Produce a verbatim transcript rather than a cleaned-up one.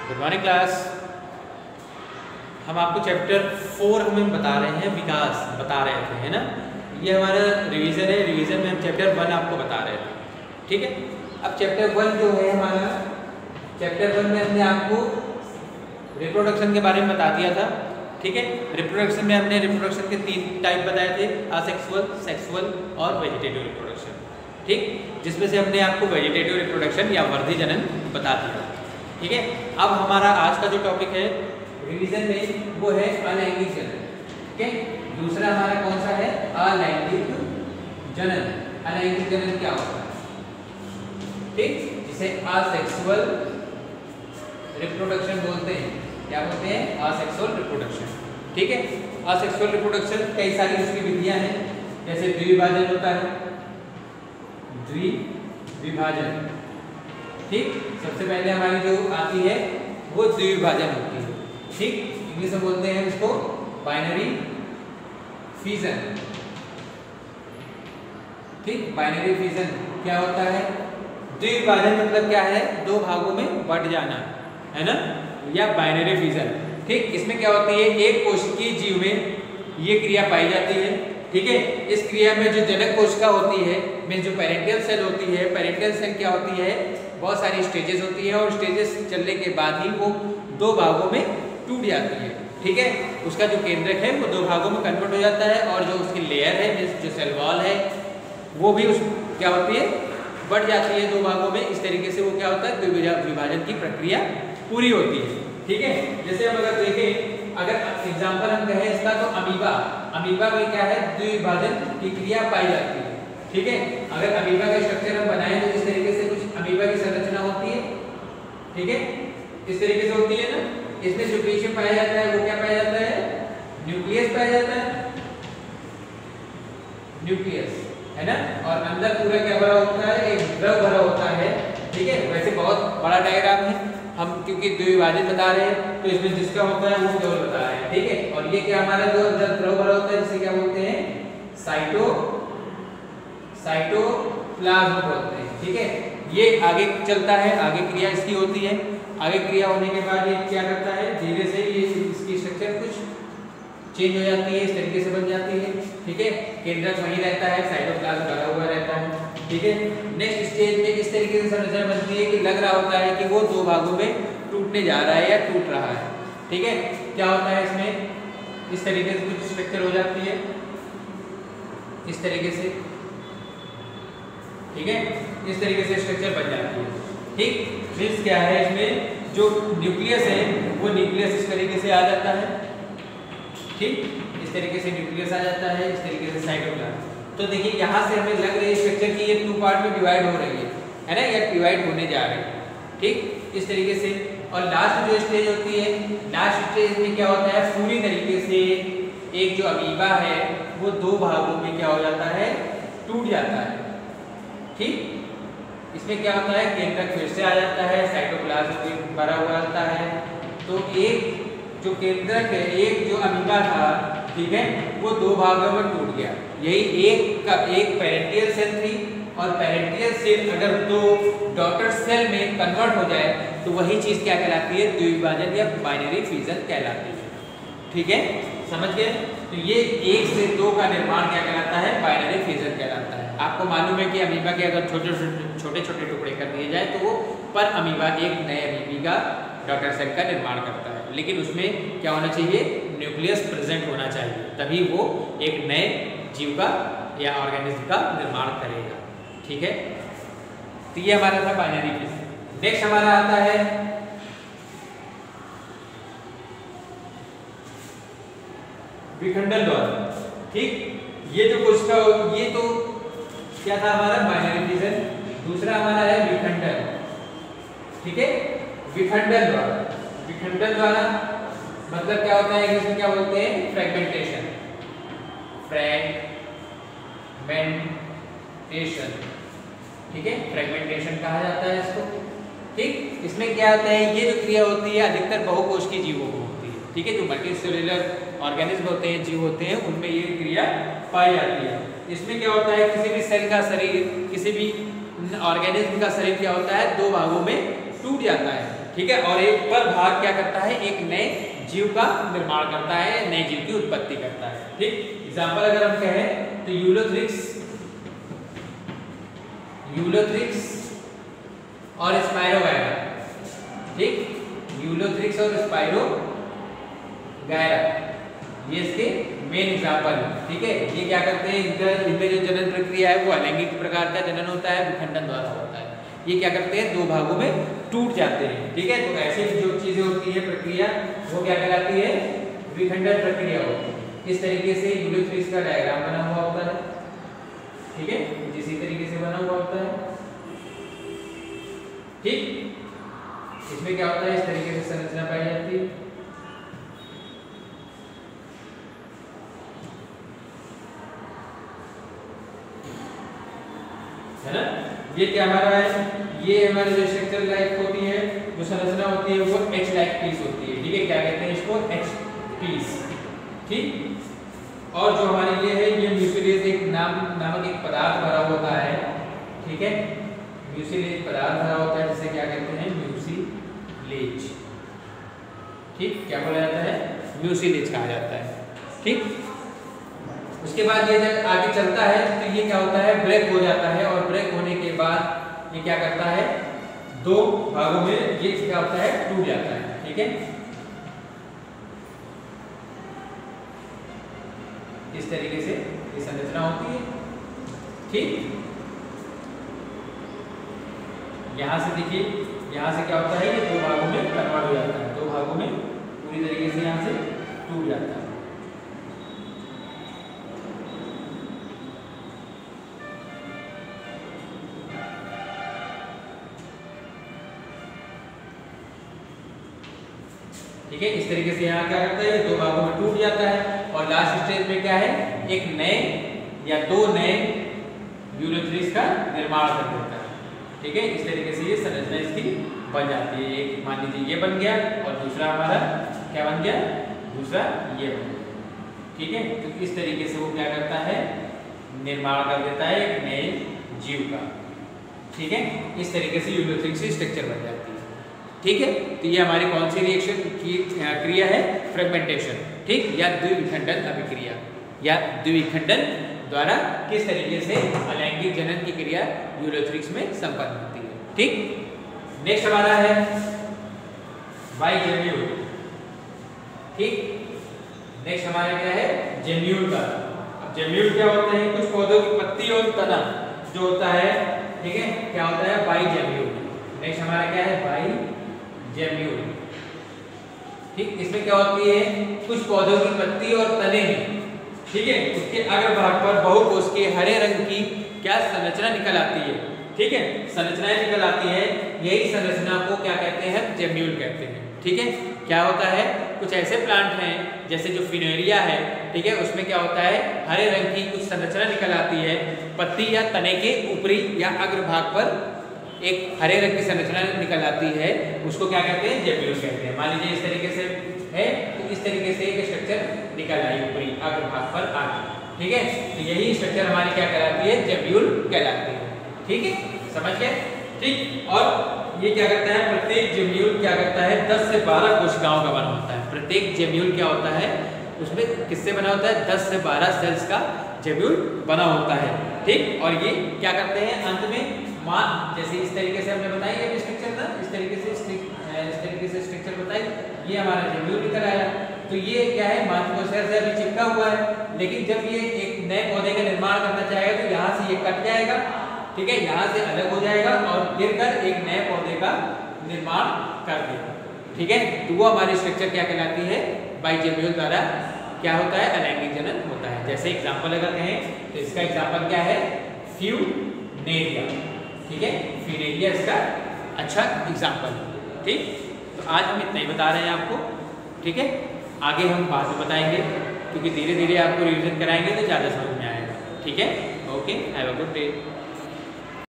Good morning class. हम आपको chapter four हमें बता रहे हैं, विकास बता रहे थे, है ना। ये हमारा रिवीजन है। रिवीजन में हम चैप्टर वन आपको बता रहे थे, ठीक है। अब चैप्टर वन जो है हमारा, चैप्टर वन में हमने आपको रिप्रोडक्शन के बारे में बता दिया था, ठीक है। रिप्रोडक्शन में हमने रिप्रोडक्शन के तीन टाइप बताए थे, असेक्सुअल, सेक्सुअल और वेजिटेटिव रिप्रोडक्शन, ठीक। जिसमें से हमने आपको वेजिटेटिव रिप्रोडक्शन या वर्धी जनन बता दिया, ठीक है। अब हमारा आज का जो टॉपिक है रिवीजन में वो है अलैंगिक जनन, ठीक है। दूसरा हमारा कौन सा है? अलैंगिक जनन। अलैंगिक जनन क्या होता है, ठीक, जिसे असेक्सुअल रिप्रोडक्शन बोलते हैं। क्या बोलते हैं? असेक्सुअल रिप्रोडक्शन, ठीक है। असेक्सुअल रिप्रोडक्शन कई सारी उसकी विधियां हैं, जैसे द्विविभाजन होता है, द्विविभाजन, ठीक। सबसे पहले हमारी जो आती है वो द्विविभाजन होती है, ठीक। इंग्लिश में बोलते हैं उसको बाइनरी फिजन, ठीक। बाइनरी फिजन क्या होता है? द्विविभाजन मतलब क्या है? दो भागों में बट जाना, है ना, या बाइनरी फिजन, ठीक। इसमें क्या होती है? एक कोशिकीय जीव में ये क्रिया पाई जाती है, ठीक है। इस क्रिया में जो जनक कोशिका होती है, में जो पेरेंटियल सेल होती है, पेरेंटियल सेल क्या होती है? बहुत सारी स्टेजेस होती है और स्टेजेस चलने के बाद ही वो दो भागों में टूट जाती है, ठीक है। उसका जो केंद्रक है वो दो भागों में कन्वर्ट हो जाता है और जो उसकी लेयर है, जो सेल वॉल है, वो भी उस क्या होती है? बढ़ जाती है दो भागों में। इस तरीके से वो क्या होता है? द्विविभाजन की प्रक्रिया पूरी होती है, ठीक है। जैसे हम अगर देखें, अगर एग्जाम्पल हम कहें इसका, तो अमीबा, अमीबा में क्या है? द्विविभाजन की क्रिया पाई जाती है, ठीक है। अगर अमीबा का स्ट्रक्चर हम बनाएं तो इस तरीके से कुछ अमीबा की संरचना होती है, ठीक है, इस तरीके से होती है ना। इसमें जो पीछे पाया जाता है वो क्या पाया जाता है? न्यूक्लियस पाया जाता है, न्यूक्लियस, है ना। और अंदर पूरा क्या भरा होता है? एक द्रव भरा होता है, ठीक है। वैसे बहुत बड़ा डायग्राम है, हम क्योंकि द्विविभाजन बता रहे हैं तो इसमें जिसका होता है वो केवल बता रहे हैं, ठीक है। और ये क्या हमारा जो अंदर द्रव भरा होता है जिसे क्या बोलते हैं? साइटो साइटोप्लाज्म बोलते हैं, ठीक है। ये आगे चलता है, आगे क्रिया इसकी होती है। आगे क्रिया होने के बाद ये क्या करता है? धीरे से ये इसकी स्ट्रक्चर कुछ चेंज हो जाती है, इस तरीके से बन जाती है, ठीक है। केंद्रक वहीं रहता है, साइटोप्लाज्म भरा हुआ रहता है, ठीक है। नेक्स्ट स्टेज में इस तरीके से संरचना बनती है कि लग रहा होता है कि वो दो भागों में टूटने जा रहा है या टूट रहा है, ठीक है। क्या होता है इसमें? इस तरीके से कुछ स्ट्रक्चर हो जाती है, इस तरीके से, ठीक है। इस तरीके से स्ट्रक्चर बन जाती है, ठीक। मीन्स क्या है? इसमें जो न्यूक्लियस है वो न्यूक्लियस इस तरीके से आ जाता है, ठीक। इस तरीके से न्यूक्लियस आ जाता है, इस तरीके से साइटोप्लाज्म। तो देखिए यहाँ से हमें लग रही है स्ट्रक्चर की ये टू पार्ट में डिवाइड हो रही है, है ना, या डिवाइड होने जा रही है, ठीक, इस तरीके से। और लास्ट जो स्टेज होती है, लास्ट स्टेज में क्या होता है? पूरी तरीके से एक जो अमीबा है वो दो भागों में क्या हो जाता है? टूट जाता है, ठीक। इसमें क्या होता है? केंद्रक फिर से आ जाता है, साइटोप्लाज्म भी भरा हुआ आता है। तो एक जो केंद्रक है, एक जो अमीबा था, ठीक है, वो दो भागों में टूट गया। यही एक का एक पेरेंटियल सेल थी, और पेरेंटियल सेल अगर दो डॉटर सेल में कन्वर्ट हो जाए तो वही चीज क्या कहलाती है? द्विविभाजन या बाइनरी फिजन कहलाती है, ठीक है। समझ गए? तो ये एक से दो का निर्माण क्या कहलाता है? बाइनरी फिजन कहलाता है। आपको मालूम है कि अमीबा के अगर छोटे छोटे छोटे टुकड़े कर दिए जाए तो वो पर अमीबा एक नए अमीबी का डॉटर सेल का निर्माण करता है, लेकिन उसमें क्या होना चाहिए? न्यूक्लियस प्रेजेंट होना चाहिए, तभी वो एक नए जीव का या ऑर्गेनिज्म का निर्माण करेगा, ठीक है। तो ये हमारा था बाइनरी फिजन। नेक्स्ट हमारा आता है विखंडन द्वारा, ठीक। ये जो कोशिका, ये तो क्या था हमारा? Binary fission. दूसरा हमारा है विखंडन, ठीक है। विखंडन द्वारा, विखंडन द्वारा मतलब क्या होता है? इंग्लिश में क्या बोलते हैं? फ्रेगमेंटेशन, फ्रेगमेंटेशन, ठीक है। फ्रेगमेंटेशन कहा जाता है इसको, ठीक। इसमें क्या होता है? ये जो क्रिया होती है अधिकतर बहुकोशिकीय जीवों को होती है, ठीक है। जो मल्टीसेलुलर ऑर्गेनिज्म होते हैं, जीव होते हैं, उनमें ये क्रिया पाई जाती है। इसमें क्या होता है? किसी भी सेल का शरीर, किसी भी ऑर्गेनिज्म का शरीर क्या होता है? दो भागों में टूट जाता है, ठीक है, और एक पर भाग क्या करता है, एक नए जीव का निर्माण करता है, नए जीव की उत्पत्ति करता है। ठीक, एग्जाम्पल अगर हम कहें तो यूलोथ्रिक्स यूलोथ्रिक्स और स्पाइरोगायरा। ठीक, यूलोथ्रिक्स और स्पाइरोगायरा ये इसके मेन एग्जाम्पल है। ठीक है, ये क्या करते हैं, इनका इनमें जो जनन प्रक्रिया है वो अलैंगिक प्रकार का जनन होता है, विखंडन द्वारा होता है। ये क्या करते हैं, दो भागों में टूट जाते हैं। ठीक है, तो ऐसी जो चीजें होती है प्रक्रिया वो क्या कहलाती है, विखंडन प्रक्रिया होती है। इस तरीके से यूलोथ्रिक्स का डायग्राम बना हुआ होता है। ठीक है, इसी तरीके से बना हुआ होता है। ठीक, इसमें क्या होता है, इस तरीके से संरचना पाई जाती है। है ना, ये क्या हमारा है, ये हमारी जो स्ट्रक्चर लाइक होती है, जो संरचना होती है वो एच लाइक पीस होती है। ठीक है, क्या कहते हैं इसको, एच पीस। ठीक, और जो हमारी ये है, ये म्यूसिलेज एक नाम नामक एक पदार्थ भरा होता है। ठीक है, म्यूसिलेज पदार्थ भरा होता है जिसे क्या कहते हैं, म्यूसिलेज। ठीक, क्या बोला जाता है, म्यूसिलेज कहा जाता है। ठीक, उसके बाद ये जब आगे चलता है तो ये क्या होता है, ब्रेक हो जाता है, और ब्रेक होने के बाद ये क्या करता है, दो भागों में ये क्या होता है, टूट जाता है। ठीक है, इस तरीके से ये संरचना होती है। ठीक, यहां से देखिए, यहां से क्या होता है, ये दो भागों में कन्वर्ट हो जाता है, दो भागों में पूरी तरीके से यहां से टूट जाता है। ठीक है, इस तरीके से यहाँ क्या करता है, दो भागों में टूट जाता है, और लास्ट स्टेज में क्या है, एक नए या दो नए यूलोथ्रिक्स का निर्माण कर देता है। ठीक है, इस तरीके से ये संरचना इसकी बन जाती है। एक मान लीजिए ये बन गया, और दूसरा हमारा क्या बन गया, दूसरा ये बन गया। ठीक है, तो इस तरीके से वो क्या करता है, निर्माण कर देता है एक नए जीव का। ठीक है, इस तरीके से यूलोथ्रिक्स की स्ट्रक्चर बन जाती है। ठीक है, तो ये हमारी कौन सी रिएक्शन की क्रिया है, फ्रेगमेंटेशन। ठीक, या द्विविखंडन अभिक्रिया, या द्विविखंडन द्वारा किस तरीके से अलैंगिक जनन की क्रिया यूलोथ्रिक्स में संपन्न होती है। ठीक, नेक्स्ट हमारा है बाइजेम्यूल। ठीक, नेक्स्ट हमारा क्या है, जेम्यूल का। अब जेम्यूल क्या होते हैं, कुछ पौधों की पत्ती और तना जो होता है। ठीक है, क्या होता है, बाइजेम्यूल। नेक्स्ट हमारा क्या है, बाई जेम्यूल। ठीक, इसमें क्या होती है, कुछ पौधों की पत्ती और तने हैं। ठीक है, उसके अग्रभाग पर बहुकोशिकीय हरे रंग की क्या संरचना निकल आती है। ठीक है, संरचनाएं निकल आती है, यही संरचना को क्या कहते हैं, जेम्यूल कहते हैं। ठीक है, क्या होता है, कुछ ऐसे प्लांट हैं जैसे जो फिनेरिया है। ठीक है, उसमें क्या होता है, हरे रंग की कुछ संरचना निकल आती है, पत्ती या तने के ऊपरी या अग्रभाग पर एक हरे रंग की संरचना निकल आती है, उसको क्या कहते हैं, जेम्यूल कहते हैं। मान लीजिए इस तरीके से है, तो इस तरीके से एक स्ट्रक्चर निकल आई ऊपरी अग्रभाग पर आगे। ठीक है, तो यही स्ट्रक्चर हमारी क्या कहलाती है, जेम्यूल कहलाती है। ठीक है, समझ गए। ठीक, और ये क्या करता है, प्रत्येक जेम्यूल क्या करता है, दस से बारह कोशिकाओं का बना होता है। प्रत्येक जेम्यूल क्या होता है, उसमें किससे बना होता है, दस से बारह सेल्स का जेम्यूल बना होता है। ठीक, और ये क्या करते हैं, अंत में मान, जैसे इस तरीके से हमने बताई है स्ट्रक्चर था, इस तरीके से इस तरीके से स्ट्रक्चर बताई, ये हमारा जेम्यूल निकल आया। तो ये क्या है, माइक्रोस्फीयर से अभी चिपका हुआ है, लेकिन जब ये एक नए पौधे का निर्माण करना चाहेगा तो यहाँ से ये कट जाएगा। ठीक है, यहाँ से अलग हो जाएगा और गिरकर एक नए पौधे का निर्माण कर देगा। ठीक है, तो वो हमारी स्ट्रक्चर क्या कहलाती है, बाइजेम्यूल द्वारा क्या होता है, अलैंगिक जनन होता है। जैसे एग्जाम्पल अगर कहें तो इसका एग्जाम्पल क्या है, फ्यूनेरिया। ठीक है, फ्यूनेरिया इसका अच्छा एग्जाम्पल है। ठीक, तो आज हम इतना ही बता रहे हैं आपको। ठीक है, आगे हम बाद में बताएंगे, क्योंकि धीरे धीरे आपको रिवीजन कराएंगे तो ज़्यादा समझ में आएगा। ठीक है, okay, have a good day.